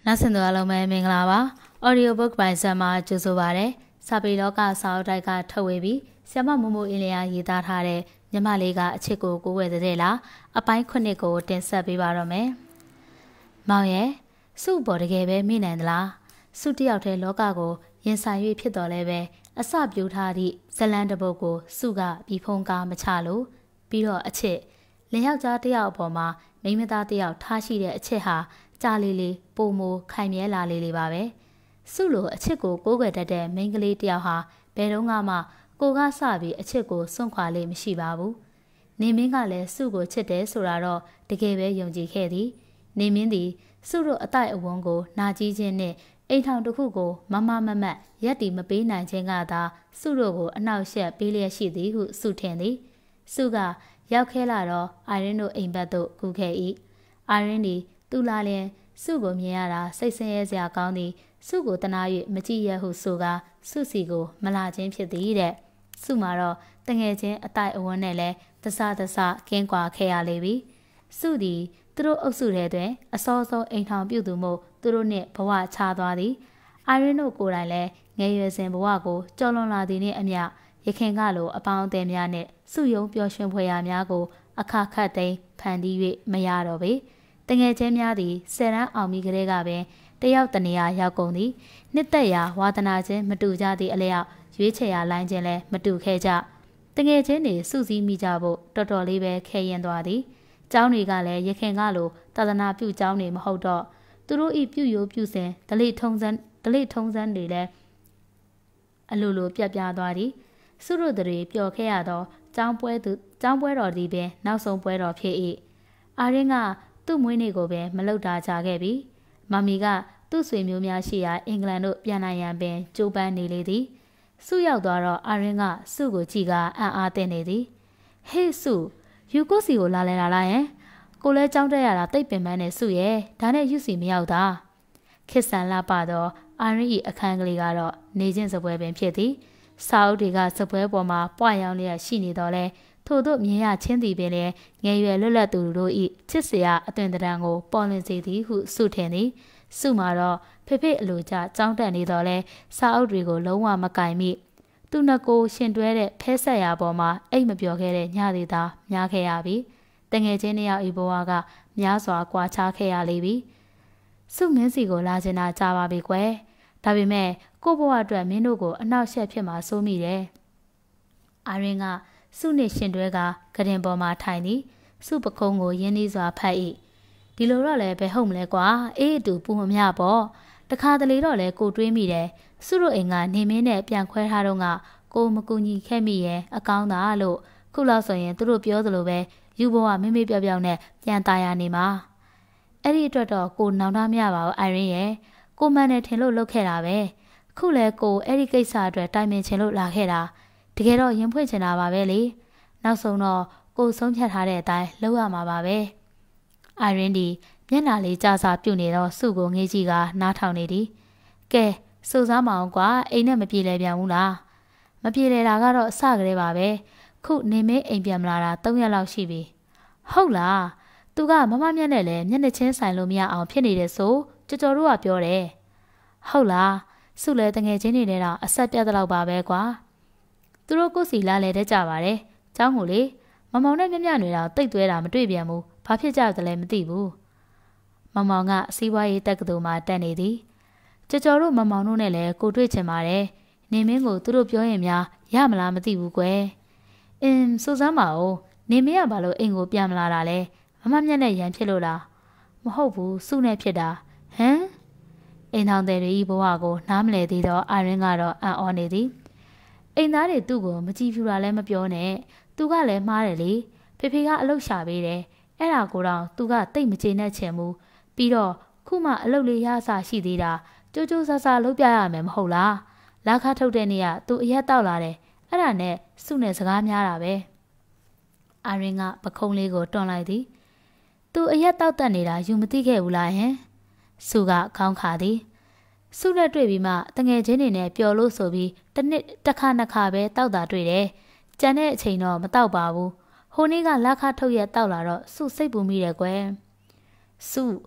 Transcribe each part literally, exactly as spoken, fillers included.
နောက်ဆင်သွားလုံးမဲ့မင်္ဂလာပါ Audiobook ပိုင်းဆက်မှာကြိုဆိုပါရစေစာပေလောကစာအုပ်တိုက်ကထုတ်ဝေပြီးဆရာမမိုးမိုးအင်းလျာရေးသားထားတဲ့မြမလေးကအချစ်ကိုကိုးဝယ်တဲ့လားအပိုင်းခုနှစ်ကိုတင်ဆက်ပေးပါတော့မယ်မောင်ရဲ့စုပေါ်တကယ်ပဲမိနိုင်သလားစုတယောက်တည်းလောကကိုရင်ဆိုင်၍ဖြစ်တော်လဲပဲအစပြိုးထားသည့်ဇလန်းတပုတ်ကိုစုကပြီးဖုံးကားမချလို့ပြီးတော့အချစ်လင်ယောက်ျားတယောက်အပေါ်မှာမိန်းမသားတယောက်ထားရှိတဲ့အချစ်ဟာကြာလေးလေးပုံမိုခိုင်မြဲလာလေးလေးပါပဲစုလိုအချစ်ကိုကိုးကွယ်တတ်တဲ့မိန်းကလေးတယောက်ဟာဘယ်တော့မှကိုကစပြီးအချစ်ကိုစွန့်ခွာလေးမရှိပါဘူးနေမင်းကလည်းစုကိုချစ်တယ်ဆိုတာတော့တကယ်ပဲယုံကြည်ခဲ့သည်နေမင်းသည်စုတို့အတိုက်အဝန်းကိုနာကြီးခြင်းနဲ့အိမ်ထောင်တစ်ခုကိုမမမမတ်ရက်တီမပေးနိုင်ခြင်းကသာစုတို့ကိုအနှောက်အယှက်ပေးလျက်ရှိသည်ဟုစုထင်သည်စုကရောက်ခဲလာတော့အာရင်းတို့အိမ်ဘက်သို့ကူခဲ့၏အာရင်းသည်သူလာလျင်စုကိုမြင်ရတာစိတ်ဆင်းရဲစရာကောင်းသည်စုကိုတနာ၍မကြည့်ရဟုဆိုကာစုစီကိုမလာခြင်းဖြစ်သည်တဲ့စုမှာတော့တငယ်ချင်းအတိုက်အဝန်းနဲ့လဲတဆတဆကင်းကွာခဲ့ရလေပြီစုသည်သူတို့အုပ်စုထဲတွင်အစောစောအိမ်ထောင်ပြုသူမို့သူတို့နှင့်ဘဝချသွားသည်အာရင်းတို့ကိုယ်တိုင်လည်းငယ်ရွယ်စဉ်ဘဝကိုကြော်လွန်လာသည်နှင့်အမျှရခင်ကလိုအပေါင်းအသင်းများနှင့်စုယုံပျော်ရွှင်ဖွယ်ရာများကိုအခါခတ်သိမ်းဖန်တီး၍မရတော့ပေတငယ်ချင်းများသည်ဆယ်ရန်အောင်ပြီးကလေးကပင်တယောက်တနေရာရောက်ကုန်သည်နှစ်သက်ရာဝါသနာချင်းမတူကြသည့်အလျောက်ရွေးချယ်ရာလိုင်းချင်းလည်းမတူခဲ့ကြတငယ်ချင်းတွေစုစည်းမိကြဖို့တော်တော်လေးပဲခဲရင်သွားသည်ကျောင်းတွေကလည်းရခင်ကလိုသာသနာပြုကျောင်းတွေမဟုတ်တော့သူတို့ဤပြုရိုးပြုစဉ်ဒလိထုံစံဒလိထုံစံတွေလည်းအလိုလိုပြတ်ပြားသွားသည်စုတို့တွေပျော်ခဲ့ရတော့ကျောင်းပွဲသူကျောင်းပွဲတော်ဒီပင်နောက်ဆုံးပွဲတော်ဖြစ်၏အာရင်းကသူ့မွေးနေ့ကိုပဲမလုပ်တာကြခဲ့ပြီမမီကသူ့ဆွေမျိုးများရှိရာအင်္ဂလန်တို့ပြန်နိုင်ရန်ပင်ကြိုးပမ်းနေလေသည်စုရောက်သွားတော့အာရင်းကစုကိုကြည့်ကအံ့အားသင့်နေသည်ဟေးစုယူကိုစီကိုလာလဲလာလားယင်ကိုလဲကြောင်းတက်ရတာတိတ်ပင်ပန်းနေစုရဲ့ဒါနဲ့ယူစီမရောက်တာခစ်ဆန်လာပါတော့အာရင်း၏အခန်းကလေးကတော့နေချင်းစပွဲပင်ဖြစ်သည်စာအုပ်တွေကစပွဲပေါ်မှာပွားရောင်လျက်ရှိနေတော့လဲထို့သို့မြင်ရချင်းသည်ပင်လည်းငယ်ရွယ်လွတ်လပ်သူတို့၏ချစ်စရာအသွင်တရံကိုပေါ်လွင်စေသည်ဟုစုထင်သည်စုမှာတော့ဖေဖေအလိုကျကြောင်းတက်နေတော့လဲစာအုပ်တွေကိုလုံးဝမကင်မိသူနှစ်ကိုရှင်တွဲတဲ့ဖဲဆက်ရာပေါ်မှာအိတ်မပြောခဲ့တဲ့ညသေးသာများခဲ့ရပြီတငယ်ချင်းနှစ်ယောက်ဤဘဝကများစွာကွာခြားခဲ့ရလေပြီစုမင်းစီကိုလာချင်တာကြာပါပြီကွယ်ဒါပေမဲ့ကို့ဘဝအတွက်မင်းတို့ကိုအနှောက်အယှက်ဖြစ်မှာစိုးမိတယ်အာရင်းကစုနှင့်ရှင်တွဲကကရင်ပေါ်မှာထိုင်သည်စုပကုံးကိုရင်းနှီးစွာဖတ်၏ဒီလိုတော့လည်းဘယ်ဟုတ်မလဲကွာအေးအတူပူမမြပေါ့တခါတလေတော့လည်းကိုတွေးမိတယ်စုတို့အိမ်ကနေမင်းနဲ့ပြန်ခွဲထားတော့ကကိုမကူညီခဲ့မိရဲ့အကောင်းသာလို့ခုလောက်ဆိုရင်သူတို့ပြောသလိုပဲယူဘဝမိမိပြောက်ပြောက်နဲ့ပြန်ตายရနေမှာအဲ့ဒီအတွက်တော့ကိုနောင်တမရပါဘူးအိုင်ရင်းရဲ့ကိုမန်နဲ့ထင်လို့လုပ်ခဲ့တာပဲခုလဲကိုအဲ့ဒီကိစ္စအတွက်တိုင်ပင်ချင်လို့လာခဲ့တာတကယ်တော့ရင်ဖွင့်ချင်တာပါပဲလေနောက်ဆုံးတော့ကိုဆုံးဖြတ်ထားတဲ့အတိုင်းလုပ်ရမှာပါပဲအာရင်းဒီမျက်နှာလေးကြာစာပြုတ်နေတော့စုကိုငေးကြည့်ကနားထောင်နေသည်ကဲစုစားမအောင်ကွာအိမ်နဲ့မပြေလဲပြန်ဘူးလားမပြေလဲတာကတော့အစကတည်းပါပဲခုနေမင်းအိမ်ပြန်မလာတာ၃ရက်လောက်ရှိပြီဟုတ်လားသူကမမမျက်နဲ့လဲမျက်နှာချင်းဆိုင်လို့မရအောင်ဖြစ်နေတယ်ဆိုကြော်ကြော်တို့ကပြောတယ်ဟုတ်လားစုလဲတငယ်ချင်းတွေနဲ့တော့အဆက်ပြတ်တဲ့လောက်ပါပဲကွာသူတို့ကိုယ်စီလာလဲတဲ့ကြပါတယ်เจ้าကိုလေမမောင်နဲ့မြမြတွေတော့တိတ်သွဲတာမတွေ့ပြန်ဘူးဘာဖြစ်ကြတယ်လဲမသိဘူးမမောင်ကစီးပွားရေးတက္ကသိုလ်မှာတက်နေသည်ကြော်ကြော်တို့မမောင်တို့နဲ့လည်းကိုတွေ့ချင်ပါတယ်နေမင်းကိုသူတို့ပြောရင်များရမလားမသိဘူးကွယ်အင်းစိုးစမ်းပါဦးနေမင်းကဘာလို့အိမ်ကိုပြန်မလာတာလဲမမမျက်နဲ့ရန်ဖြစ်လို့လားမဟုတ်ဘူးစုနဲ့ဖြစ်တာဟမ်အိမ်ထောင်တဲ့တွေဤဘဝကိုနားမလဲသေးတော့အာရင်းကတော့အံ့ဩနေသည်အိမ်သားတွေသူ့ကိုမကြည့်ဖြူတာလည်းမပြောနဲ့သူကလည်းမှားတယ်လေဖေဖေကအလုပ်ရှာပေးတယ်အဲ့ဒါကိုတော့သူကတိတ်မကျေနပ်ချင်ဘူးပြီးတော့ခုမှအလုပ်လေးရအစားရှိသေးတာကြိုးကြိုးဆဆလုပ်ပြရမယ်မဟုတ်လားလာခါထုတ်တဲ့နေ့ကသူအရက်တောက်လာတယ်အဲ့ဒါနဲ့စုနဲ့စကားများတာပဲအာရင်းကပခုံးလေးကိုတွန်းလိုက်သည်သူအရက်တောက်တက်နေတာယူမသိခဲ့ဘူးလားဟင်စုကခေါင်းခါသည်စုနဲ့တွေ့ပြီးမှတငယ်ချင်းတွေနဲ့ပျော်လို့ဆိုပြီးတစ်နှစ်တစ်ခါနှစ်ခါပဲတောက်တာတွေ့တယ်ကြံတဲ့အချိန်တော့မတောက်ပါဘူးဟိုနေ့ကလက်ခထုတ်ရက်တောက်လာတော့စုစိတ်ပူမိတယ်ကွယ်စု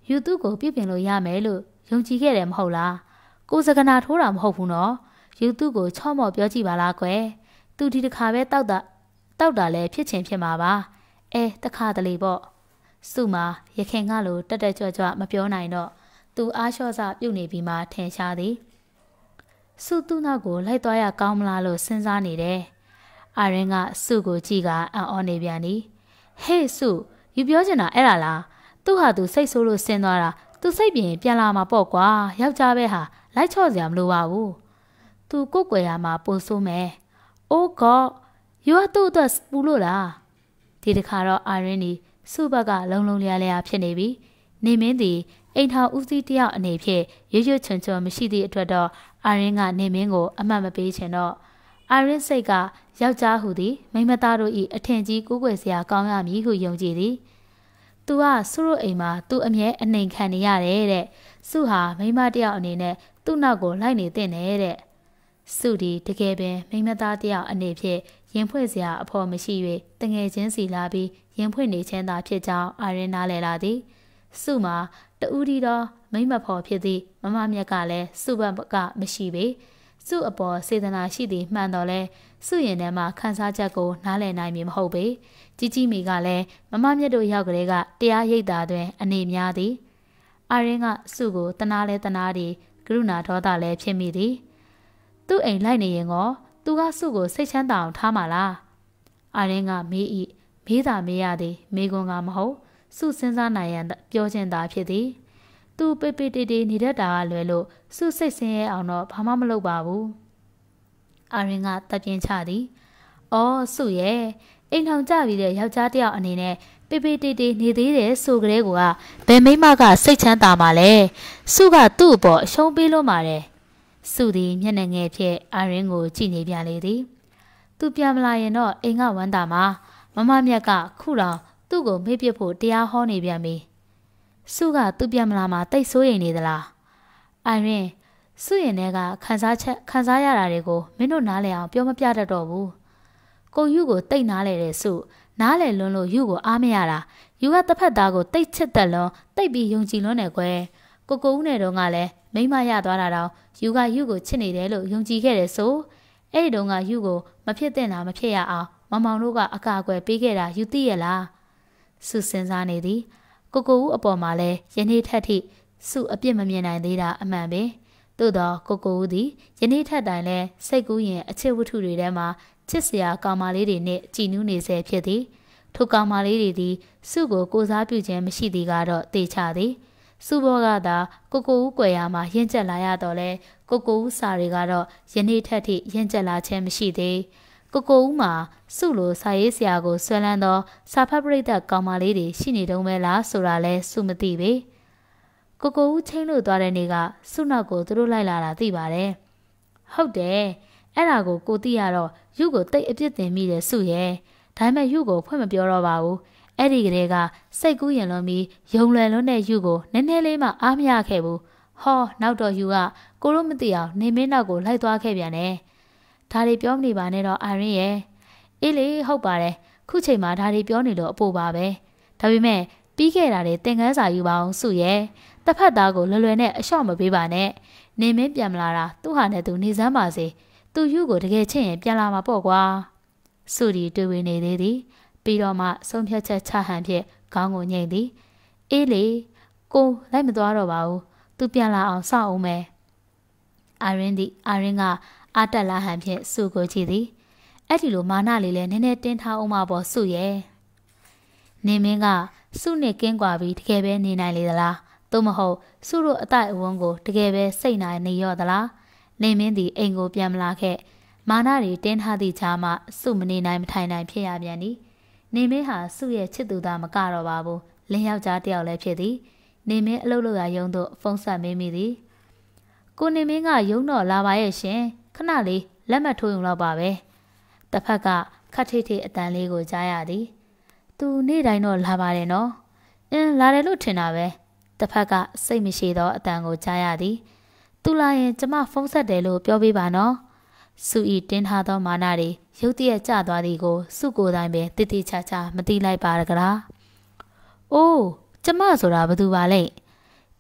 ယူသူကိုပြစ်ပြင်လို့ရမယ်လို့ယုံကြည်ခဲ့တယ်မဟုတ်လားကိုစကနာထိုးတာမဟုတ်ဘူးနော်ယူသူကိုချော့မော့ပြောကြည့်ပါလားကွယ်သူဒီတစ်ခါပဲတောက်တာတောက်တာလဲဖြစ်ချင်ဖြစ်မှာပါအဲတခါတလေပေါ့စုမှာရခင်ကလိုတက်တက်ကြွကြွမပြောနိုင်တော့သူအားလျှော့စပြုတ်နေပြီးမှထင်ရှားသည်စုသူ့နောက်ကိုလိုက်သွားရကောင်းမလားလို့စဉ်းစားနေတယ်အာရင်ကစုကိုကြည့်ကအံ့ဩနေပြန်သည်ဟေးစုယူပြောချင်တာအဲ့ဒါလားသူ့ဟာသူစိတ်ဆိုးလို့ဆင်းသွားတာသူစိတ်ပြင်ပြန်လာမှာပေါ့ကွာယောက်ျားပဲဟာလိုက်ချော့စရာမလိုပါဘူးသူကိုယ်ွယ်ရမှာပိုဆိုးမယ်အိုးကောယူကသူ့အတွက်ပူလို့လားဒီတခါတော့အာရင်ဒီစုဘက်ကလုံလုံလျားလျားဖြစ်နေပြီနေမင်းသည်အိမ်ထောင်ဦးစီးတယောက်အနေဖြင့်ရွရွချွန်ချွန်မရှိသည့်အတွက်တော့အာရင်ကနေမင်းကိုအမှတ်မပေးချင်တော့အာရင်စိတ်ကယောက်ျားဟူသည်မိန်းမသားတို့၏အထင်ကြီးကိုးကွယ်စရာကောင်းရမည်ဟုယုံကြည်သည်သူကစုတို့အိမ်မှာသူအမြဲအနှိမ်ခံနေရတယ်တဲ့စုဟာမိန်းမတယောက်အနေနဲ့သူ့နောက်ကိုလိုက်နေတဲ့တဲ့စုဒီတကယ်ပင်မိန်းမသားတယောက်အနေဖြင့်ရင်ဖွင့်စရာအဖို့မရှိ၍တငယ်ချင်းစီလာပြီးရင်ဖွင့်နေခြင်းသာဖြစ်ကြောင်းအာရင်နားလည်လာသည်စုမှာတူးဒီတော့မိမဖော်ဖြစ်သည့်မမမြတ်ကလည်းစုဘကမရှိပေစုအပေါ်စေတနာရှိသည်မှန်တော်လဲစုရင်ထဲမှာခန်းစားချက်ကိုနားလည်နိုင်မည်မဟုတ်ပေကြီးကြီးမိကလည်းမမမြတ်တို့ရောက်ကလေးကတရားရိပ်တာတွင်အနေများသည်အာရင်ကစုကိုတနာလဲတနာသည်ကရုဏာဒေါသလည်းဖြစ်မိသည်သူ့အိမ်လိုက်နေရင်ကောသူကစုကိုစိတ်ချမ်းသာအောင်ထားမှာလားအာရင်ကမေးဤမေးတာမေးရသည်မေးခွန်းကမဟုတ်စုစဉ်းစားနိုင်ရန်ပြောချင်တာဖြစ်သည်သူပေပေတေတေနေတတ်တာကလွယ်လို့စုစိတ်ဆင်းရဲအောင်တော့ဘာမှမလုပ်ပါဘူးအာရင်ကတပြင်းချသည်အော်စုရဲ့အိမ်ထောင်ကြပြီးတဲ့ယောက်ျားတယောက်အနေနဲ့ပေပေတေတေနေသေးတယ်ဆိုကြတဲ့ကွာဘယ်မိမကစိတ်ချမ်းသာမှာလဲစုကသူ့အပေါ်အရှုံးပေးလို့မှာတယ်စုသည်မျက်နှာငယ်ဖြင့်အာရင်ကိုကြည့်နေပြလေသည်သူပြန်မလာရင်တော့အိမ်ကဝမ်းသာမှာမမမြတ်ကခုတော့သူ့ကိုမေ့ပြဖို့တရားဟောနေပြန်ပြီစုကသူပြန်မလာမှာတိတ်ဆိုးရိမ်နေသလားအာရင်စုရင်ထဲကခန်းစားချက်ခန်းစားရတာတွေကိုမင်းတို့နားလည်အောင်ပြောမပြတတ်တော့ဘူးကိုယူကိုတိတ်နားလေတဲ့စုနားလေလွန်းလို့ယူကိုအားမရတာယူကတစ်ဖက်သားကိုတိတ်ချစ်တက်လွန်းတိတ်ပြီးယုံကြည်လွန်းတယ်ကွယ်ကိုကိုဦးနဲ့တော့ကလည်းမိမရသွားတာတော့ယူကယူကိုချစ်နေတယ်လို့ယုံကြည်ခဲ့တယ်ဆိုအဲ့ဒီတုန်းကယူကိုမဖြစ်တဲ့နာမဖြစ်ရအောင်မမောင်တို့ကအကာအကွယ်ပေးခဲ့တာယူသိရလားစုစဉ်းစားနေသည်ကိုကိုဦးအပေါ်မှာလဲယနေ့ထက်ထိစုအပြစ်မမြင်နိုင်သေးတာအမှန်ပဲသို့တော့ကိုကိုဦးသည်ယနေ့ထက်တိုင်လဲစိတ်ကူးရင်အချစ်ဝတ္ထုတွေထဲမှာချစ်စရာကောင်မလေးတွေနဲ့ကြည်နူးနေစေဖြစ်သည်ထိုကောင်မလေးတွေသည်စုကိုကိုစားပြုခြင်းမရှိသည်ကတော့တေချသည်စုဘောကသာကိုကိုဦးကွယ်ရမှာရင့်ကျက်လာရတော့လဲကိုကိုဦးစာတွေကတော့ယနေ့ထက်ထိရင့်ကျက်လာခြင်းမရှိသေးကိုကိုဦးမှာစုလိုစာရေးဆရာကိုဆွဲလန်းသောစာဖတ်ပရိသတ်ကောင်မလေးတွေရှိနေတုံးပဲလားဆိုတာလဲစုမသိပေကိုကိုဦးချင်းလို့သွားတဲ့နေ့ကစုနောက်ကိုသူတို့လိုက်လာတာသိပါတယ်ဟုတ်တယ်အဲ့ဒါကိုကိုသိရတော့ယူကိုတိတ်အပြစ်တင်မိတယ်စုရဲ့ဒါပေမဲ့ယူကိုဖွင့်မပြောတော့ပါဘူးအဲ့ဒီကလေးကစိတ်ကူးရင်လွန်ပြီးယုံလွယ်လွန်းတဲ့ယူကိုနည်းနည်းလေးမှအားမရခဲ့ဘူးဟောနောက်တော့ယူကကိုတို့မသိအောင်နေမင်းနောက်ကိုလိုက်သွားခဲ့ပြန်တယ်ဒါတွေပြောမနေပါနဲ့တော့အာရင်ရဲ့အေးလေဟုတ်ပါတယ်ခုချိန်မှာဒါတွေပြောနေလို့အပိုပါပဲဒါပေမဲ့ပြီးခဲ့တာတွေသင်ခန်းစာယူပါအောင်စုရဲ့တစ်ဖက်သားကိုလွယ်လွယ်နဲ့အလျှော့မပေးပါနဲ့နေမင်းပြန်မလာတာသူ့ဟာနဲ့သူနေစမ်းပါစေသူယူကိုတကယ်ချစ်ရင်ပြန်လာမှာပေါ့ကွာစုဒီတွေ့ဝေနေသေးသည်ပြီးတော့မှဆုံးဖြတ်ချက်ချဟန်ဖြင့်ခေါင်းကိုညှိသည်အေးလေကိုလိုက်မသွားတော့ပါဘူးသူပြန်လာအောင်စောင့်အောင်မယ်အာရင်ဒီအာရင်ကအာတက်လာဟန်ဖြင့်စုကိုကြည့်သည်အဲ့ဒီလိုမာနလေးလည်းနည်းနည်းတင်းထားအောင်မပေါ်စုရဲ့နေမင်းကစုနဲ့ကင်းကွာပြီးတကယ်ပဲနေနိုင်လေသလားသို့မဟုတ်စုတို့အတိုက်အဝန်းကိုတကယ်ပဲစိတ်နိုင်နေရော့သလားနေမင်းသည်အိမ်ကိုပြန်မလာခဲ့မာနတွေတင်းထားသည့်ကြားမှာစုမနေနိုင်မထိုင်နိုင်ဖြစ်ရပြန်သည်နေမင်းဟာစုရဲ့ချစ်သူသားမကတော့ပါဘူးလင်းယောက်ျားတယောက်လည်းဖြစ်သည်နေမင်းအလုပ်လုပ်ရရုံသို့ဖုန်းဆက်မေးမိသည်ကိုနေမင်းကရုံတော့လာပါရဲ့ရှင်ခဏလေးလက်မှတ်ထိုးရုံတော့ပါပဲတစ်ဖက်ကခတ်ထိထိအတန်လေးကိုကြားရသည်သူနေ့တိုင်းတော့လာပါတယ်နော်အင်းလာတယ်လို့ထင်တာပဲတစ်ဖက်ကစိတ်မရှိသောအတန်ကိုကြားရသည်သူလာရင်ကျမဖုန်းဆက်တယ်လို့ပြောပေးပါနော်စုဤတင်းထားသောမာနတွေရုတ်တရက်ကျသွားသည်ကိုစုကိုယ်တိုင်ပင်တိတိကျကျမသိလိုက်ပါကြလားအိုးကျမဆိုတာဘာသူပါလဲ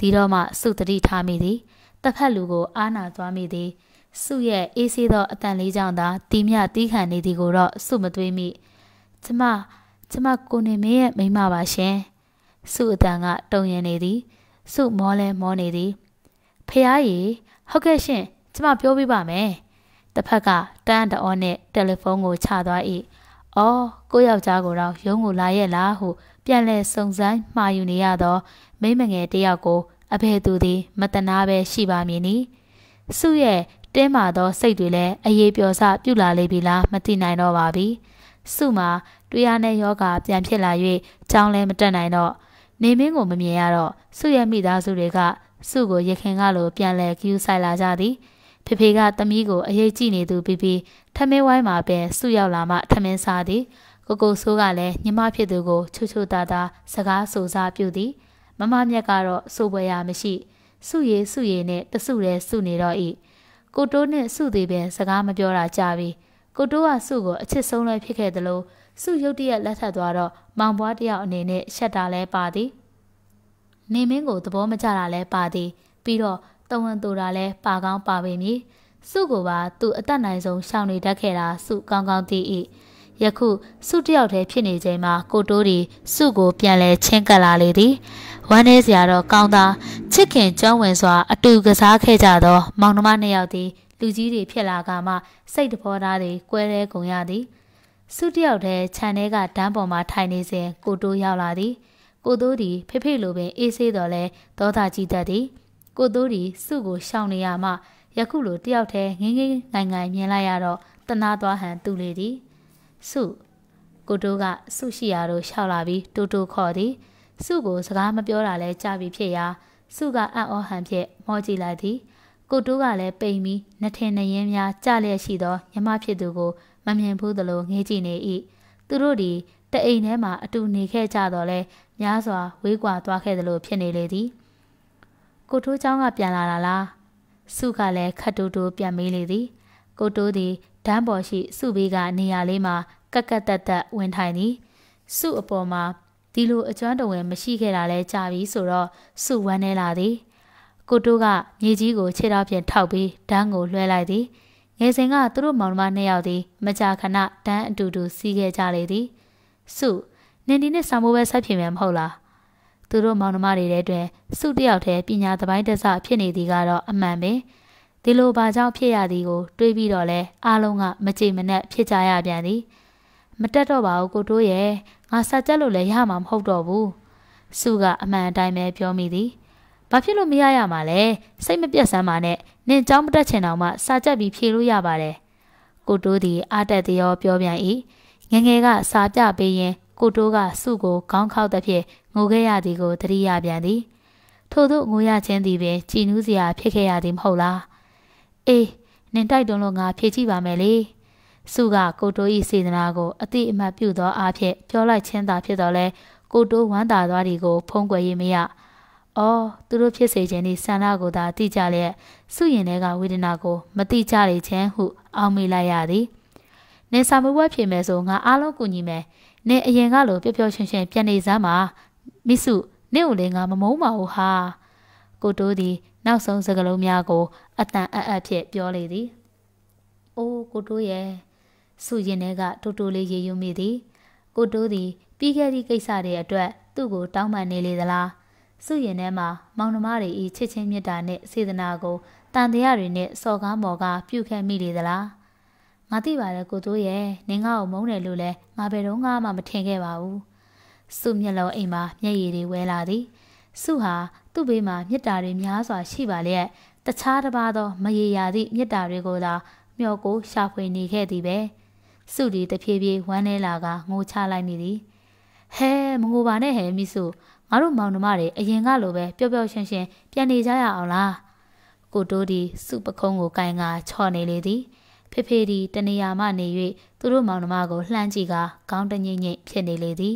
ဒီတော့မှစုတတိထားမိသည်တစ်ဖက်လူကိုအာနာသွားမိသည်စုရဲ့အေးဆေးသောအတန်လေးကြောင့်သာတီးမြတီးခံနေသည်ကိုတော့စုမသွေးမိကျမကျမကိုနေမင်းရဲ့မိန်းမပါရှင်စုအတန်ကတုံရင်နေသည်စုမောလဲမောနေသည်ဖះရီဟုတ်ကဲ့ရှင်ကျမပြောပြပါမယ်တစ်ဖက်ကတန်းတော်နဲ့တယ်လီဖုန်းကိုချသွား၏အော်ကိုယောက်ျားကိုတော့ရုံးကိုလာရဲ့လားဟုပြန်လဲစုံစမ်းမှာယူနေရသောမိမငယ်တယောက်ကိုအဘယ်သူသည်မတနာပဲရှိပါမည်နီစုရဲ့တင်းမာသောစိတ်တွေလည်းအေးပျော်စပြုလာလေပြီလားမသိနိုင်တော့ပါပြီစုမှာတွေ့ရတဲ့ယောဂပြန်ဖြစ်လာ၍ကြောင်းလဲမတက်နိုင်တော့နေမင်းကိုမမြင်ရတော့စုရဲ့မိသားစုတွေကစုကိုရခင်ကလိုပြန်လဲကျူးဆိုင်လာကြသည်ဖေဖေကသမီးကိုအရေးကြည့်နေသူပြီးပြီးထမင်းဝိုင်းမှာပဲစုရောက်လာမှထမင်းစားသည်ကိုကိုဆိုးကလည်းညီမဖြစ်သူကိုချွတ်ချွတ်သားသားစကားဆိုစားပြုသည်မမမြက်ကတော့စိုးပွဲရမရှိစုရည်စုရည်နဲ့တစုရဲစုနေတော့ဤကိုတိုးနဲ့စုသေးပင်စကားမပြောတာကြပြီကိုတိုးကစုကိုအချစ်ဆုံးလဲဖြစ်ခဲ့တယ်လို့စုရုတ်တရက်လက်ထပ်သွားတော့မောင်ဘွားတယောက်အနေနဲ့ရှက်တာလဲပါသည်နေမင်းကိုသဘောမကျတာလဲပါသည်ပြီးတော့တဝန်တူတာလဲပါကောင်းပါပေမည်စုကိုပါသူအသက်နိုင်ဆုံးရှောင်နေတတ်ခဲ့တာစုကောင်းကောင်းသိ၏ယခုစုတယောက်တည်းဖြစ်နေချိန်မှာကိုတိုးဒီစုကိုပြန်လဲချင်းကပ်လာလေသည်ဝမ်းနေစရာတော့ကောင်းသားချစ်ခင်ကျွမ်းဝင်စွာအတူကစားခဲ့ကြသောမောင်နှမနှစ်ယောက်သည်လူကြီးတွေဖြစ်လာကမှစိတ်တဘောသားတွေကွဲရဲကုန်ရသည်စုတယောက်တည်းခြံထဲကဒန်းပေါ်မှာထိုင်နေစဉ်ကိုတိုးရောက်လာသည်ကိုတိုးဒီဖေဖေလိုပင်အေးဆေးတော်လဲဒေါသကြီးတတ်သည်ကိုတိုးဒီစုကိုရှောင်နေရမှယခုလိုတယောက်တည်းငင်းငင်းငိုင်ငိုင်မြင်လိုက်ရတော့တနာသွားဟန်တူလေသည်စုကိုတိုးကစုရှိရာတို့ရှောက်လာပြီးတူတူခေါ်သည်စုကိုစကားမပြောတာလဲကြားပြီးဖြစ်ရာစုကအံ့ဩဟန်ဖြင့်မောကြည့်လိုက်သည်ကိုတိုးကလည်းပိန်ပြီးနှထင်နှရင်းများကြလျက်ရှိသောညီမဖြစ်သူကိုမမြင်ဘူးသလိုငေးကြည့်နေ၏သူတို့ဒီတအိမ်ထဲမှာအတူနေခဲ့ကြတော့လဲများစွာဝေးကွာသွားခဲ့သလိုဖြစ်နေလေသည်ကိုတိုးเจ้าကပြန်လာတာလားစုကလည်းခတ်တူတူပြန်မေးလေသည်ကိုတိုးသည်ဒန်းပေါ်ရှိစုဘေးကနေရာလေးမှာကက်ကက်တက်တက်ဝင်ထိုင်သည်စုအပေါ်မှာဒီလိုအကျွမ်းတဝင်မရှိခဲ့တာလဲကြာပြီဆိုတော့စုဝမ်းနေလာသည်ကိုတိုးကမြေကြီးကိုခြေထောက်ဖြင့်ထောက်ပြီးဒန်းကိုလွှဲလိုက်သည်ငယ်စဉ်ကသူတို့မောင်နှမနှစ်ယောက်သည်မကြာခဏဒန်းအတူတူစီးခဲ့ကြလေသည်စုနင်ဒီနဲ့ဆောင်းမိုးပဲဆက်ဖြစ်မယ်မဟုတ်လားသူတို့မောင်နှမတွေထဲတွင်စုတယောက်တည်းပညာသပိုင်းတစဖြစ်နေသည်ကတော့အမှန်ပင်ဒီလိုဘာကြောင့်ဖြစ်ရသည်ကိုတွေးပြီးတော့လဲအားလုံးကမကြည်မနက်ဖြစ်ကြရပြန်သည်မတက်တော့ပါဘူးကိုတိုးရဲ့ငါစာကြက်လို့လည်းရမှာမဟုတ်တော့ဘူးစုကအမှန်အတိုင်းပဲပြောမိသည်ဘာဖြစ်လို့မရရမှာလဲစိတ်မပြတ်စမ်းပါနဲ့နင်ကြောင်းမတက်ချင်တော့မှစာကြက်ပြီးဖြေလို့ရပါတယ်ကိုတိုးသည်အားတက်သေးရောပြောပြန်၏ငငယ်ကစာပြပေးရင်ကိုတိုးကစုကိုခေါင်းခေါက်တဲ့ဖြင့်ငိုခဲ့ရသည်ကိုသတိရပြန်သည်ထို့သို့ငိုရခြင်းသည်ပင်ကြည်နူးစရာဖြစ်ခဲ့ရသည်မဟုတ်လားအေးနင်တိုက်တွန်းလို့ငါဖြေကြည့်ပါမယ်လေစုကကိုတိုး၏စေတနာကိုအတိအမှတ်ပြုသောအားဖြင့်ပြောလိုက်ခြင်းသာဖြစ်တော်လဲကိုတိုးဝမ်းသာသွားသည်ကိုဖုံးကွယ်ရမရအော်သူတို့ဖြစ်စေခြင်းဤဆန္ဒကိုသာသိကြလျက်စုရင်ထဲကဝေဒနာကိုမသိကြလေခြင်းဟုအောက်မေ့လိုက်ရသည်နင်စာမွေးပွဲဖြေမယ်ဆိုငါအားလုံးကူညီမယ်နင်အရင်ကလိုပျော်ပျော်ရွှင်ရွှင်ပြန်နေစမ်းပါမိစုနင့်ကိုလည်းငါမမုန်းပါဘူးဟာကိုတိုးသည်နောက်ဆုံးစကားလုံးများကိုအတန်အအပ်ဖြင့်ပြောလေသည်အိုးကိုတိုးရဲ့စုရင်ထဲကတူတူလေးရေယူမိသည်ကိုတိုးသည်ပြီးခဲ့သည့်ကိစ္စတွေအတွက်သူ့ကိုတောင်းပန်နေလေသလားစုရင်ထဲမှာမောင်နှမတွေဤချစ်ချင်းမြတ်တာနဲ့စေတနာကိုတန်တရားတွေနဲ့စော်ကားမော်ကားပြုခဲ့မိလေသလားငါသိပါတယ်ကိုတိုးရဲ့နင်ငါ့ကိုမုန်းတယ်လို့လဲငါဘယ်တော့မှမထင်ခဲ့ပါဘူးစုမျက်လုံးအိမ်မှာမျက်ရည်တွေဝဲလာသည်စုဟာသူ့ဘေးမှာမြတ်တာတွေများစွာရှိပါလျက်တခြားတစ်ပါးသောမရေရာသည့်မြတ်တာတွေကိုသာမျှော်ကိုရှာဖွေနေခဲ့သည်ပဲစုဒီတဖြည်းဖြည်းဝမ်းနေလာကငိုချလိုက်မိသည်ဟဲမငိုပါနဲ့ဟဲမိစုငါတို့မောင်နှမတွေအရင်ကလိုပဲပျော်ပျော်ရွှင်ရွှင်ပြန်နေကြရအောင်လားကိုတိုးဒီစုပခုံးကိုကင်ကချော့နေလေသည်ဖေဖေဒီတနေရာမှနေ၍သူတို့မောင်နှမကိုလှမ်းကြည့်ကခေါင်းတငိမ့်ငိမ့်ဖြစ်နေလေသည်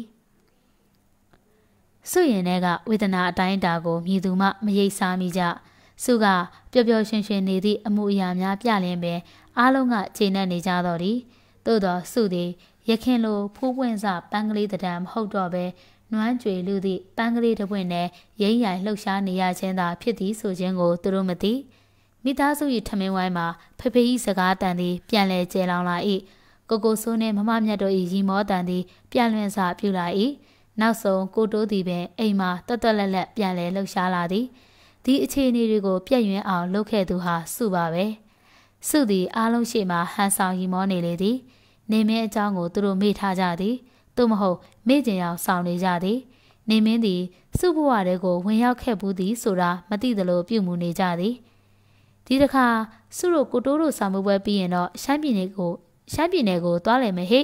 စုရင်ထဲကဝေဒနာအတိုင်းအတာကိုမြည်သူမှမရိပ်စားမိကြစုကပျော်ပျော်ရွှင်ရွှင်နေသည့်အမှုအရာများပြလင်းပင်အားလုံးကချိန်နဲ့နေကြတော့သည်သို့သောစုသည်ရခင်လိုဖူးပွင့်စပန်းကလေးတံမဟုတ်တော့ပဲနွမ်းကြွေလူသည့်ပန်းကလေးတစ်ပွင့်နဲ့ရိမ့်ရိုင်လှုပ်ရှားနေရခြင်းသာဖြစ်သည်ဆိုခြင်းကိုသူတို့မသိမိသားစု၏ထမင်းဝိုင်းမှာဖေဖေ၏စကားတန်သည်ပြန်လဲကျဲလောင်လာ၏ကိုကိုဆိုးနှင့်မမမြတ်တို့၏ရီမောတန်သည်ပြန်လွင်စွာပြူလာ၏နောက်ဆုံးကိုတိုးသည်ပင်အိမ်မှာတွတ်တွတ်လက်လက်ပြန်လဲလှုပ်ရှားလာသည်ဒီအခြေအနေတွေကိုပြည့်ရွံအောင်လုပ်ခဲ့သူဟာစုပါပဲစုသည်အားလုံးရှိမှဟန်ဆောင်ရီမောနေလေသည်နေမင်းအကြောင်းကိုသူတို့မေ့ထားကြသည်သို့မဟုတ်မေ့ကျင်အောင်ဆောင်နေကြသည်နေမင်းသည်စုဘဝတွေကိုဝင်ရောက်ခဲ့ဘူးသည်ဆိုတာမသိသလိုပြုမှုနေကြသည်ဒီတစ်ခါစုတို့ကိုတိုးတို့ဆောင်မှုပွဲပြီးရင်တော့ရှမ်းပြည်နယ်ကိုရှမ်းပြည်နယ်ကိုသွားလိမ့်မယ်ဟိ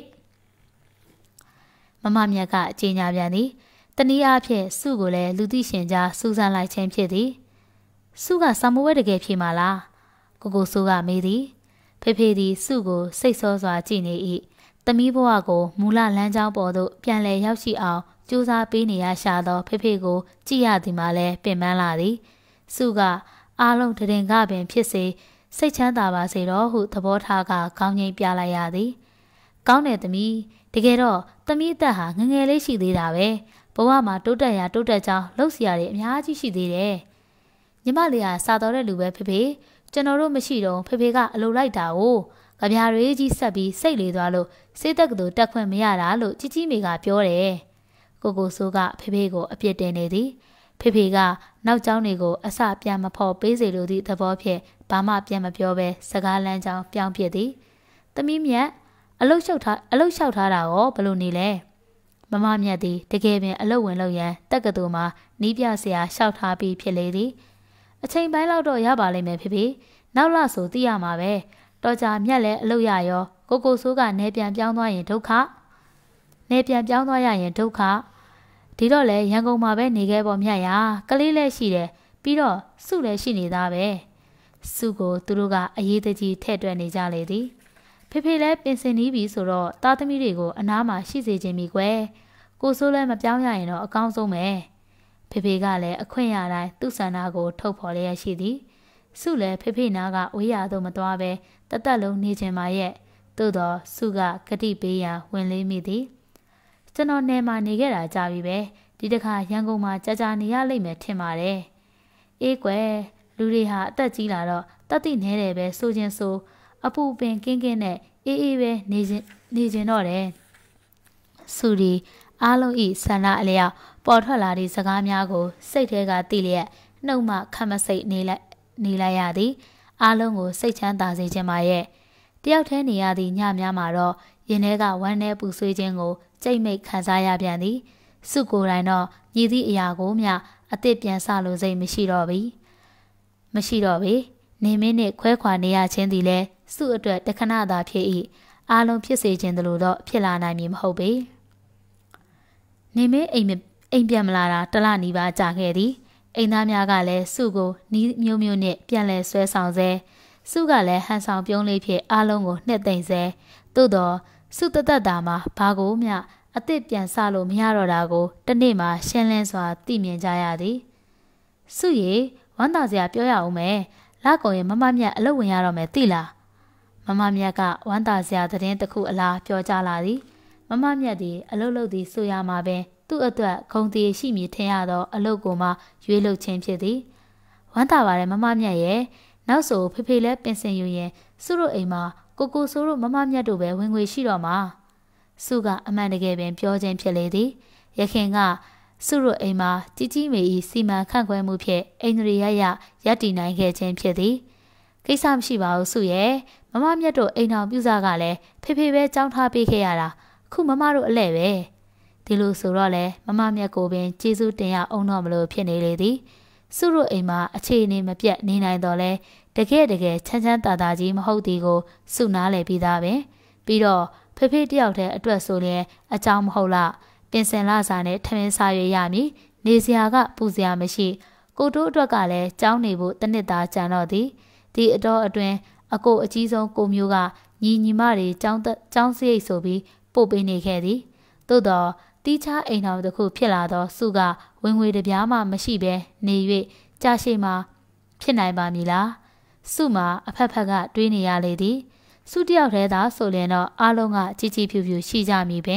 မမမြတ်ကအကြေညာပြန်သည်တနည်းအားဖြင့်စုကိုလည်းလူသိရှင်ကြားစူးစမ်းလိုက်ခြင်းဖြစ်သည်စုကဆောင်မှုပွဲတကယ်ဖြစ်မှာလားကိုကိုဆိုးကမေးသည်ဖေဖေသည်စုကိုစိတ်ဆောစွာကြည့်နေ၏သမီးဘဝကိုမူလလမ်းကြောင်းပေါ်သို့ပြန်လည်ရောက်ရှိအောင်ကြိုးစားပေးနေရရှာသောဖေဖေကိုကြည့်ရသည်မှလည်းပင်ပန်းလာသည်စုကအားလုံးတရင်ကပင်ဖြစ်စေစိတ်ချမ်းသာပါစေတော့ဟုသဘောထားကခေါင်းငိမ့်ပြလိုက်ရသည်ကောင်းတယ်သမီးတကယ်တော့သမီးအသက်ဟာငငယ်လေးရှိသေးတာပဲဘဝမှာတိုးတက်ရာတိုးတက်ကြောင်းလှုပ်ရှားရည်အများကြီးရှိသေးတယ်ညီမလေးကစာတော်တဲ့လူပဲဖေဖေကျွန်တော်တို့မရှိတော့ဖေဖေကအလိုလိုက်တာကိုကြပြားတွေကြီးဆက်ပြီးစိတ်လေသွားလို့စေးတက်ကတူတက်ခွင့်မရတာလို့ជីជីမေကပြောတယ်ကိုကိုဆိုးကဖေဖေကိုအပြစ်တင်နေသည်ဖေဖေကနောက်ကျောင်းတွေကိုအစပြန်မဖော်ပေးစေလိုသည့်သဘောဖြင့်ဘာမှပြန်မပြောဘဲစကားလမ်းကြောင်းပြောင်းပြစ်သည်သမီးမြတ်အလုတ်လျှောက်ထားအလုတ်လျှောက်ထားတာရောဘလို့နေလဲမမမြတ်သည်တကယ်ပင်အလုတ်ဝင်လို့ရန်တက်ကတူမှာနီးပြဆရာလျှောက်ထားပြီးဖြစ်လေသည်အချိန်ပိုင်းလောက်တော့ရပါလိမ့်မယ်ဖေဖေနောက်လဆိုသိရမှာပဲတော်ကြာမြက်လည်းအလုတ်ရရောကိုကိုဆိုးကနေပြန်ပြောင်းသွားရင်ဒုက္ခနေပြန်ပြောင်းသွားရရင်ဒုက္ခဒီတော့လေရန်ကုန်မှာပဲနေခဲ့ပေါ်မြတ်ရကလေးလည်းရှိတယ်ပြီးတော့စုလည်းရှိနေသားပဲစုကိုသူတို့ကအရေးတကြီးထဲ့တွက်နေကြလေသည်ဖေဖေလည်းပင်စင်နီးပြီဆိုတော့သားသမီးတွေကိုအနားမှာရှိစေခြင်းမိကွယ်ကိုဆိုးလည်းမပြောင်းရရင်တော့အကောင်းဆုံးပဲဖေဖေကလည်းအခွင့်ရတိုင်းသူ့ဆန္ဒကိုထုတ်ဖော်လျက်ရှိသည်စုလည်းဖေဖေနာကဝေးရတော့မသွားပဲတသက်လုံးနေခြင်းပါရဲ့သို့တော့စုကဂတိပေးရန်ဝင်လေးမိသည်ကျွန်တော်နယ်မှာနေခဲ့တာကြာပြီပဲဒီတခါရန်ကုန်မှာကြာကြာနေရလိမ့်မယ်ထင်ပါတယ်အေးကွယ်လူတွေဟာအသက်ကြီးလာတော့တတ်သိနေတယ်ပဲဆိုခြင်းဆိုအပူပင်ကင်းကင်းနဲ့အေးအေးပဲနေခြင်းနေခြင်းတော့တယ်စုဒီအားလုံးဤဆန္ဒအလျောက်ပေါ်ထွက်လာသည့်စကားများကိုစိတ်ထဲကသိလျက်နှုတ်မှခတ်မစိတ်နေလိုက်နေလိုက်ရသည်အားလုံးကိုစိတ်ချမ်းသာစေခြင်းပါရဲ့တယောက်တည်းနေရသည့်ညများမှာတော့ရင်ထဲကဝမ်းထဲပူဆွေးခြင်းကိုကြိတ်မိတ်ခံစားရပြန်သည်စုကိုယ်တိုင်တော့ညီသည့်အရာကိုမျှအသစ်ပြန်ဆလို့စိတ်မရှိတော့ပြီမရှိတော့ပြီနေမင်းနှင့်ခွဲခွာနေရခြင်းသည်လည်းစုအတွက်တခဏသာဖြစ်၏အားလုံးဖြစ်စေခြင်းတို့တော့ဖြစ်လာနိုင်မည်မဟုတ်ပေနေမင်းအိမ်အိမ်ပြန်မလာတာတလနီးပါးကြာခဲ့သည်အိမ်သားများကလည်းစုကိုနီးမျိုးမျိုးနဲ့ပြန်လဲဆွဲဆောင်စေစုကလည်းဟန်ဆောင်ပြုံးလေးဖြစ်အားလုံးကိုနှစ်သိမ့်စေသို့တော့စုတသက်တာမှာဘာကိုမျှအသစ်ပြန်ဆလို့မရတော့တာကိုတနေ့မှရှင်းလင်းစွာသိမြင်ကြရသည်စုရီဝမ်းသာစရာပြောရအောင်မယ်လက်ကုံရင်မမမြတ်အလုပ်ဝင်ရတော့မယ်သိလားမမမြတ်ကဝမ်းသာစရာသတင်းတစ်ခုအလားပြောကြလာသည်မမမြတ်သည်အလုပ်လုပ်သည်ဆိုရမှာပင်သူ့အတွက်ဂုံတီရှိမည်ထင်ရသောအလုပ်ကိုမှရွေးလုပ်ခြင်းဖြစ်သည်ဝမ်းသာပါတယ်မမမြတ်ရဲ့နောက်ဆိုဖေဖေလည်းပင်စင်ယူရင်စုတို့အိမ်မှာကိုကိုဆိုတို့မမမြတ်တို့ပဲဝင်ငွေရှိတော့မှာစုကအမှန်တကယ်ပင်ပြောခြင်းဖြစ်လေသည်ရခင်ကစုတို့အိမ်မှာជីជីမေဤစီမံခန့်ခွဲမှုဖြင့်အိန္ဒြေရရရပ်တည်နိုင်ခဲ့ခြင်းဖြစ်သည်ကိစ္စမရှိပါဘူးစုရဲ့မမမြတ်တို့အိမ်တော်ပြုစားကလည်းဖေဖေပဲကြောင်းထားပေးခဲ့ရတာခုမမတို့အလဲ့ပဲဒီလိုဆိုတော့လေမမမြတ်ကိုပင်ကျေးဇူးတင်ရအောင်တော့မလို့ဖြစ်နေလေသည်စုတို့အိမ်မှာအခြေအနေမပြတ်နေနိုင်တော့လဲတကယ်တကယ်ချမ်းချမ်းသာသာကြီးမဟုတ်သည်ကိုစုနားလည်ပြီးသားပဲပြီးတော့ဖေဖေတယောက်တည်းအတွက်ဆိုရင်အကြောင်းမဟုတ်လားပင်စင်လာစာနဲ့ထမင်းစားရွေရမည်နေစရာကပူစရာမရှိကိုတို့အတွက်ကလည်းကြောင်းနေဖို့တနစ်သားကြံတော့သည်ဒီအတော်အတွင်းအကိုအကြီးဆုံးကိုမျိုးကညီညီမတွေကြောင်းကြောင်းစရိတ်ဆိုပြီးပို့ပေးနေခဲ့သည်သို့တော့တီးခြားအိမ်တော်တစ်ခုဖြစ်လာသောစုကဝင်ငွေတပြားမှမရှိဘဲနေ၍ကြာရှည်မှာဖြစ်နိုင်ပါမည်လားစုမှာအဖက်ဖက်ကတွေးနေရလေသည်စုတယောက်တည်းသာဆိုရင်တော့အားလုံးကជីជីဖြူဖြူရှိကြမည်ပင်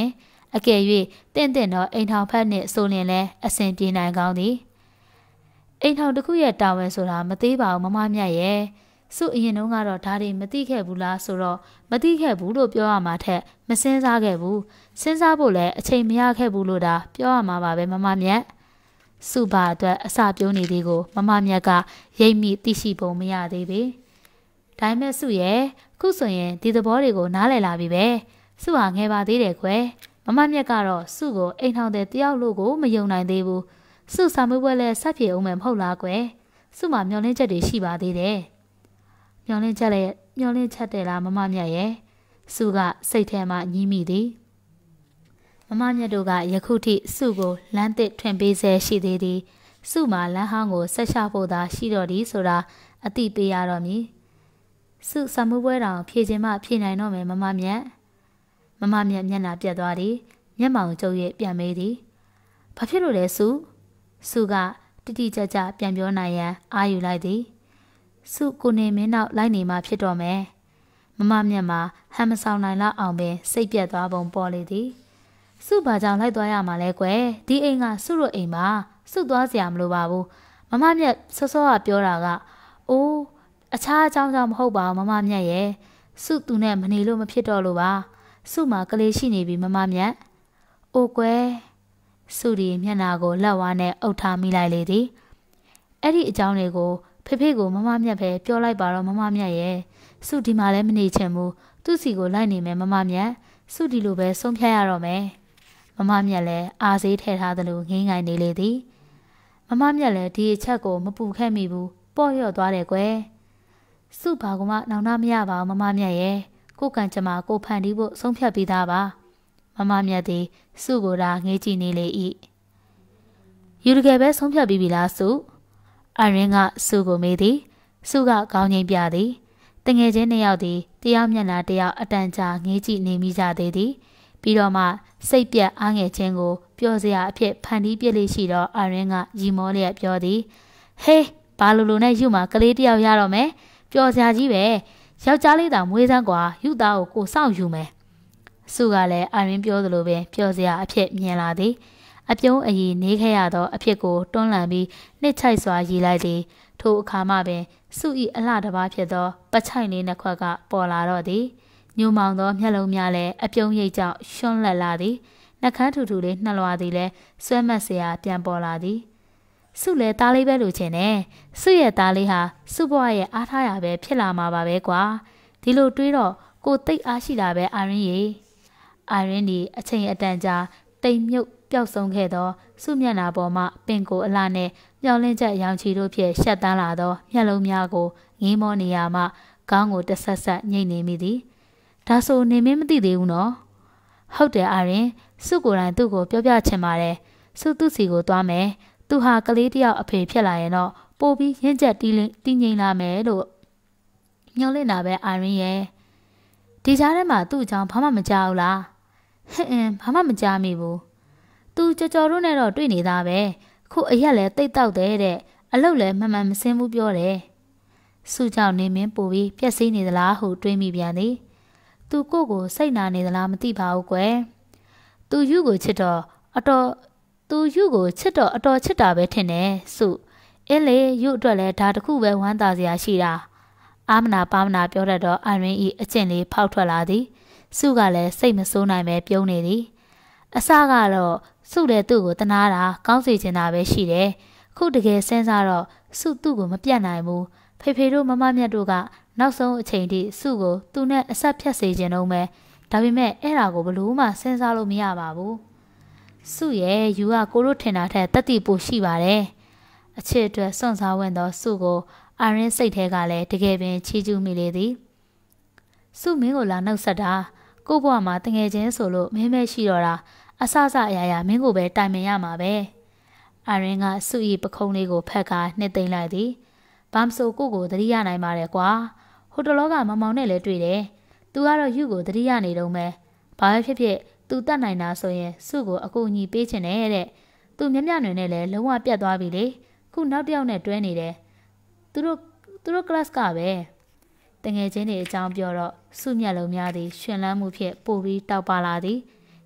အကယ်၍တင့်တင့်တော့အိမ်ထောင်ဖက်နှင့်ဆိုရင်လည်းအဆင်ပြေနိုင်ကောင်းသည်အိမ်ထောင်တစ်ခုရဲ့တာဝန်ဆိုတာမသေးပါဘူးမမမြတ်ရဲ့စုအရင်တုန်းကတော့ဒါတွေမသိခဲ့ဘူးလားဆိုတော့မသိခဲ့ဘူးလို့ပြောရမှာထက်မစင်စားခဲ့ဘူးစဉ်းစားဖို့လည်းအချိန်မရခဲ့ဘူးလို့ဒါပြောရမှာပါပဲမမမြတ်စုပါအတွက်အစပြုံးနေသေးကိုမမမြတ်ကရိပ်မိသိရှိပုံမရသေးပေဒါပေမဲ့စုရဲ့ခုဆိုရင်ဒီသဘောတွေကိုနားလည်လာပြီပဲစုဟာငယ်ပါသေးတယ်ကွယ်မမမြတ်ကတော့စုကိုအိမ်ထောင်တဲ့တယောက်လို့ကိုမယုံနိုင်သေးဘူးစုစာမွေးပွဲလဲဆက်ပြေအောင်မယ်မဟုတ်လားကွယ်စုမှာမျောလင်းချက်တွေရှိပါသေးတယ်မျောလင်းချက်လည်းမျောလင်းချက်တယ်လားမမမြတ်ရဲ့စုကစိတ်ထဲမှာညှိမိသည်မမမြတ်တို့ကယခုထိစုကိုလမ်းသစ်ထွင်ပေးဆဲရှိသေးသည်စုမှာလမ်းဟောင်းကိုဆက်ချဖို့သာရှိတော့သည်ဆိုတာအသိပေးရတော့မည်စုစာမွေးပွဲတောင်ဖြည့်ခြင်းမှဖြည့်နိုင်တော့မယ်မမမြတ်မမမြတ်မျက်နှာပြတ်သွားသည်မျက်မှောင်ကျုပ်ရဲ့ပြန်မေးသည်ဘာဖြစ်လို့လဲစုစုကတိတိကျကျပြန်ပြောနိုင်ရန်အာယူလိုက်သည်စုကိုနေမင်းနောက်လိုက်နေမှဖြစ်တော့မယ်မမမြတ်မှာဟန်မဆောင်နိုင်လောက်အောင်ပင်စိတ်ပြတ်သွားပုံပေါ်လေသည်စုဘာကြောင့်လိုက်သွားရမှာလဲကွယ်ဒီအိမ်ကစုတို့အိမ်မှာစုသွားစရာမလိုပါဘူးမမမြတ်စောစောကပြောတာကအိုးအခြားအကြောင်းကြောင့်မဟုတ်ပါဘူးမမမြတ်ရဲ့စုသူနဲ့မနေလို့မဖြစ်တော့လို့ပါစုမှာကလေးရှိနေပြီမမမြတ်အိုကွယ်စုဒီမျက်နာကိုလက်ဝါးနဲ့အုပ်ထားမိလိုက်လေသည်အဲ့ဒီအကြောင်းတွေကိုဖေဖေကိုမမမြတ်ပဲပြောလိုက်ပါတော့မမမြတ်ရဲ့စုဒီမှာလည်းမနေချင်ဘူးသူ့စီကိုလိုက်နေမယ်မမမြတ်စုဒီလိုပဲဆုံးဖြတ်ရတော့မယ်မမမြတ်လည်းအာဆေးထည့်ထားသလိုငိမ့်ငိုင်နေလေသည်မမမြတ်လည်းဒီအချက်ကိုမပူခဲ့မိဘူးပေါ့ရော့သွားတယ်ကွယ်စုဘာကမှနောင်နာမရပါဘူးမမမြတ်ရဲ့ကိုကံကြမ္မာကိုဖန်တီးဖို့ဆုံးဖြတ်ပြီးသားပါမမမြတ်သည်စုကိုသာငေးကြည့်နေလေ၏ယူတကယ်ပဲဆုံးဖြတ်ပြီးပြီလားစုအရင်ကစုကိုမေးသည်စုကခေါင်းငိမ့်ပြသည်တငယ်ချင်းနှစ်ယောက်သည်တယောက်မျက်နှာတယောက်အတန်ကြာငေးကြည့်နေမိကြသေးသည်ပြီးတော့မှစိတ်ပြတ်အားငယ်ခြင်းကိုပျော်စရာအဖြစ်ဖန်တီးပြလေးရှိတော့အရင်ကရီမောလျက်ပြောသည်ဟေးဘာလိုလိုနဲ့ယူမှာကလေးတယောက်ရတော့မယ်ပျော်စရာကြီးပဲယောက်ျားလေးတောင်မွေးစမ်းกว่าယူသားကိုကိုစောင့်ယူမယ်စုကလည်းအရင်ပြောသလိုပဲပျော်စရာအဖြစ်မြင်လာသည်အပြုံးအည်နေခဲ့ရသောအဖြစ်ကိုတွန်းလှန်ပြီးနှစ်ချိုက်စွာရည်လိုက်သည်ထိုအခါမှပင်စု၏အလှတစ်ပါးဖြစ်သောပချိုင်လေးနှစ်ခွက်ကပေါ်လာတော့သည်ညိုမောင်သောမျက်လုံးများလည်းအပြုံးရိပ်ကြောင့်ရှွန်းလက်လာသည်နှကန်းထူထူလေးနှလွာသည်လည်းဆွဲမက်စရာပြန်ပေါ်လာသည်စုလည်းသားလေးပဲလိုချင်တယ်စုရဲ့သားလေးဟာစုဘွားရဲ့အားထားရပဲဖြစ်လာမှာပါပဲကွာဒီလိုတွေးတော့ကိုသိပ်အားရှိတာပဲအာရင်းရေအာရင်းဒီအချိန်အတန်ကြာတိမ်မြုပ်ပျောက်ဆုံးခဲ့သောစုမျက်နှာပေါ်မှပင်ကိုအလှနဲ့မျောလင်းချက်ရောင်ချီတို့ဖြင့်ရှက်တန်းလာသောမျက်လုံးများကိုငေးမောနေရမှခေါင်းကိုတဆက်ဆက်ညှိနေမိသည်ဒါဆိုနေမင်းမသိသေးဘူးနော်ဟုတ်တယ်အာရင်စုကိုယ်တိုင်သူ့ကိုပြောပြချင်ပါတယ်စုသူ့စီကိုသွားမယ်သူဟာကလေးတယောက်အဖေဖြစ်လာရင်တော့ပိုပြီးရင့်ကျက်တီးတင်းငိမ့်လာမယ်လို့ညှော်လင့်တာပဲအာရင်ရဲ့ဒီကြားထဲမှာသူ့အကြောင်းဘာမှမကြောက်ဘူးလားဟင်အင်းဘာမှမကြားမိဘူးသူကြော်ကြော်တို့နဲ့တော့တွေ့နေတာပဲခုအရက်လဲတိတ်တောက်တယ်တဲ့အလုတ်လဲမှန်မှန်မစင်းဘူးပြောတယ်စုကြောင့်နေမင်းပူပြီးပြက်စီးနေသလားဟုတွေးမိပြန်သည်သူကိုကိုစိတ်နာနေသလားမသိပါဘူးကွယ်သူယူကိုချစ်တော့အတော်သူယူကိုချစ်တော့အတော်ချစ်တာပဲထင်တယ်စုအင်းလေယူအတွက်လဲဒါတခုပဲဝမ်းသာစရာရှိတာအာမနာပါမနာပြောတတ်တော့အရင်ဤအကျင့်လေးဖောက်ထွက်လာသည်စုကလည်းစိတ်မဆိုးနိုင်ပဲပြုံးနေသည်အစကတော့စုလည်းသူ့ကိုတနာတာကောင်းစေချင်တာပဲရှိတယ်ခုတကယ်စဉ်းစားတော့စုသူ့ကိုမပြတ်နိုင်ဘူးဖေဖေတို့မမမြတ်တို့ကနောက်ဆုံးအချိန်ထိစုကိုသူနဲ့အဆက်ဖြတ်စေခြင်းတော့မယ်ဒါပေမဲ့အဲ့ဒါကိုဘလို့မှစဉ်းစားလို့မရပါဘူးစုရဲ့ယူကကိုတို့ထင်တာထက်တတိပိုရှိပါတယ်အချစ်အတွက်စွန့်စားဝင်သောစုကိုအာရင်းစိတ်ထဲကလည်းတကယ်ပင်ချီးကျူးမိလေသည်စုမင်းကိုလာနှုတ်ဆက်တာကို့ဘဝမှာတငယ်ချင်းဆိုလို့မင်းမရှိတော့တာအဆအဆအရာရာမင်းကိုပဲတိုင်ပင်ရမှာပဲအာရင်ကစုဤပခုံးလေးကိုဖက်ကနှစ်သိမ့်လိုက်သည်ဘာမဆိုကိုကိုသတိရနိုင်ပါတယ်ကွာဟိုတလောကမမောင်နဲ့လည်းတွေ့တယ်သူကတော့ယူကိုသတိရနေတော့မယ်ဘာပဲဖြစ်ဖြစ်သူတတ်နိုင်တာဆိုရင်စုကိုအကူအညီပေးချင်တယ်တဲ့သူမျက်မျက်နှွင်နဲ့လည်းလုံးဝပြတ်သွားပြီလေခုနောက်တစ်ယောက်နဲ့တွဲနေတယ်သူတို့သူတို့ class ကပဲတငယ်ချင်းတွေအကြောင်းပြောတော့စုမျက်လုံးများသည်ရှင်လန်းမှုဖြင့်ပိုပြီးတောက်ပါလာသည်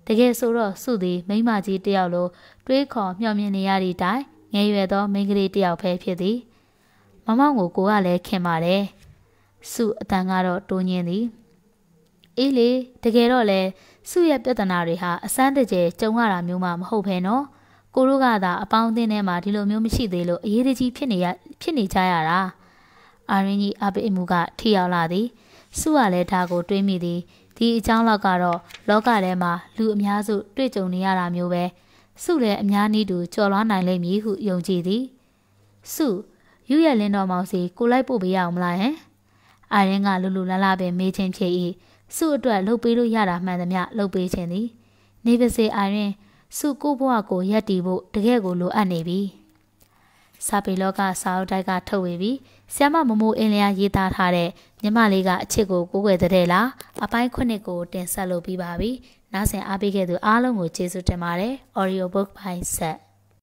တကယ်ဆိုတော့စုသည်မိန်းမကြီးတယောက်လိုတွေးခေါ်မျှော်မြင်နေရသည့်တိုင်ငယ်ရွယ်သောမိန်းကလေးတယောက်ပဲဖြစ်သည်မမောင်ကိုကိုကလည်းခင်ပါတယ်စုအတန်ကတော့တိုးညင်းသည်အေးလေတကယ်တော့လေစုရဲ့ပြဿနာတွေဟာအစမ်းတကျကြုံရတာမျိုးမှမဟုတ်ဘဲနော်ကိုတို့ကသာအပေါင်းအသင်းထဲမှာဒီလိုမျိုးမရှိသေးလို့အရေးတကြီးဖြစ်နေရဖြစ်နေကြရတာအာရင်းကြီးအပိအမှုကထိရောက်လာသည်စုကလည်းဒါကိုတွေးမိသည်ဒီအကြောင်းလောက်ကတော့လောကထဲမှာလူအများစုတွေ့ကြုံနေရတာမျိုးပဲစုလည်းအများနည်းတူကြော်လွှားနိုင်လိမ့်မည်ဟုယုံကြည်သည်စုယူရဲ့လင်းတော်မောင်စီကိုလိုက်ပို့ပေးရအောင်မလားဟင်အာရင်းကလူလူလာလာပဲမေးချင်းဖြစ်၏စုအတွက်လှုပ်ပေးလို့ရတာမှန်သမျှလှုပ်ပေးခြင်းသည်နေပါစေအာရင်စုကိုဘွားကိုရက်တီဖို့တကယ်ကိုလိုအပ်နေပြီစာပေလောကစာအုပ်တိုက်ကထုတ်ဝေပြီးဆ iam မမိုးအင်းလျာရေးသားထားတဲ့မြမလေးကအချစ်ကိုကိုးကွယ်တဲ့လားအပိုင်းခုနှစ်ကိုတင်ဆက်လုပ်ပြီးပါပြီနားဆင်အားပေးခဲ့သူအားလုံးကိုကျေးဇူးတင်ပါတယ် Audio Book by Set